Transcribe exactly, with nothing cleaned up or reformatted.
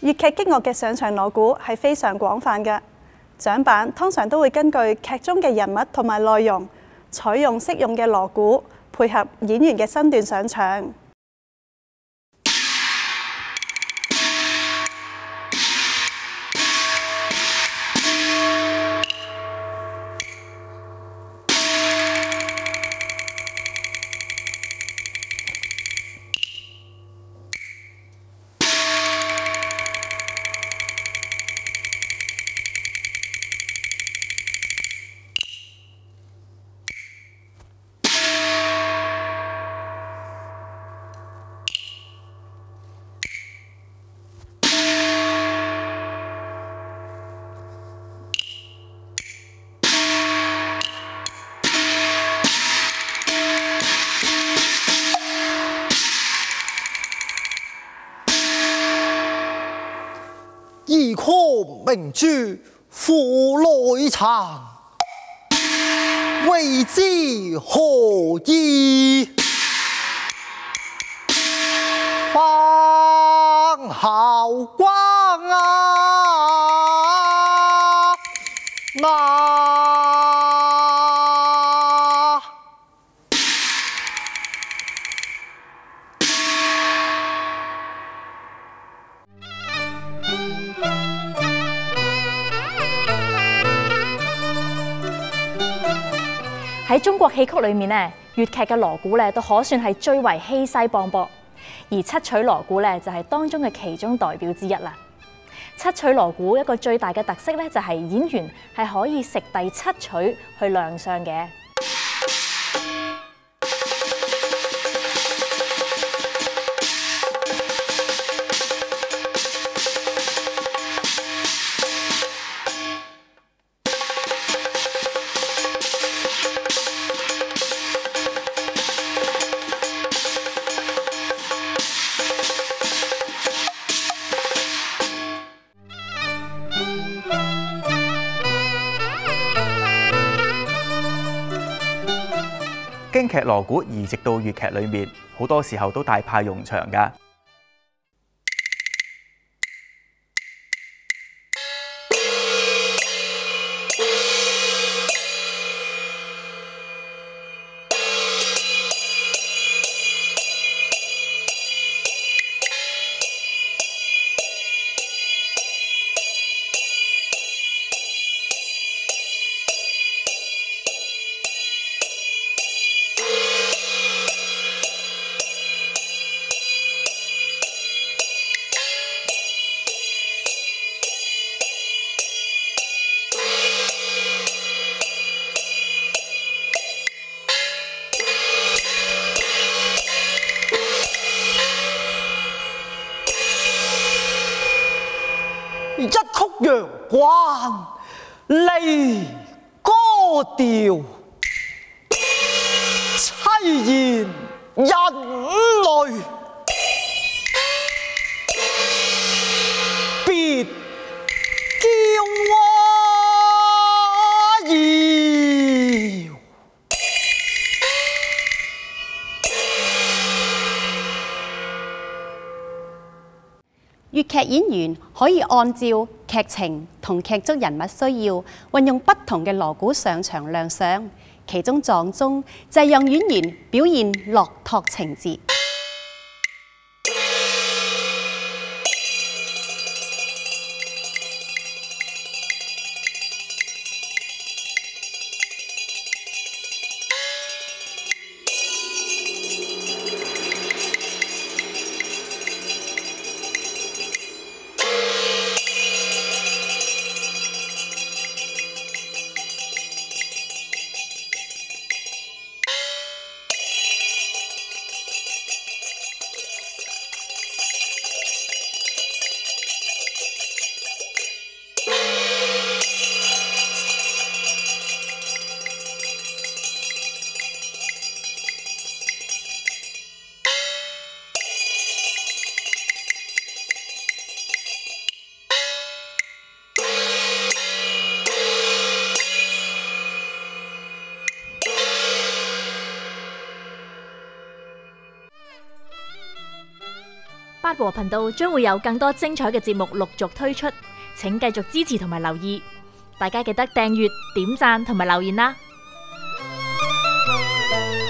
粵劇激樂嘅上場鑼鼓係非常廣泛嘅，獎板通常都會根據劇中嘅人物同埋內容，採用適用嘅鑼鼓，配合演員嘅身段上場。 一颗明珠付内藏，为之何意？放好光啊！那。 喺中國戲曲裏面咧，粵劇嘅鑼鼓咧都可算係最為氣勢磅礴，而七取鑼鼓咧就係當中嘅其中代表之一啦。七取鑼鼓一個最大嘅特色咧就係演員係可以食第七取去亮相嘅。 京劇鑼鼓移植到粵劇裏面，好多時候都大派用場㗎。 一曲陽關離歌調，凄然人淚，別嬌蛙搖。 粵劇演員可以按照劇情同劇中人物需要，運用不同嘅鑼鼓上場亮相。其中撞鐘就係讓演員表現落拓情節。 八和頻道將會有更多精彩嘅節目陸續推出，請繼續支持同埋留意。大家記得訂閱、點讚同埋留言啦！